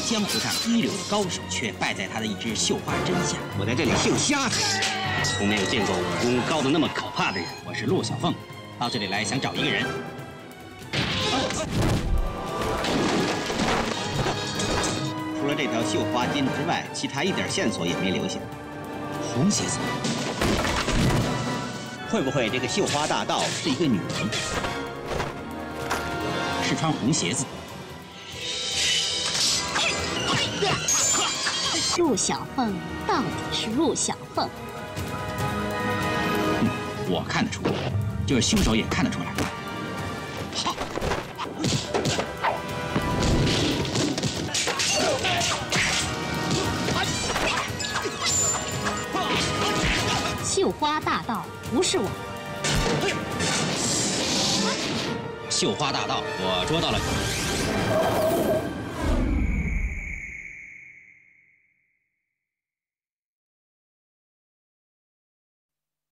江湖上一流的高手，却败在他的一只绣花针下。 我在这里绣虾子，从没有见过武功高的那么可怕的人。 我是陆小凤，到这里来想找一个人。除了这条绣花巾之外，其他一点线索也没留下。红鞋子，会不会这个绣花大盗是一个女人？是穿红鞋子。 陆小凤到底是陆小凤。 我看得出，就是凶手也看得出来。好， 绣花大盗不是我。 绣花大盗，我捉到了你。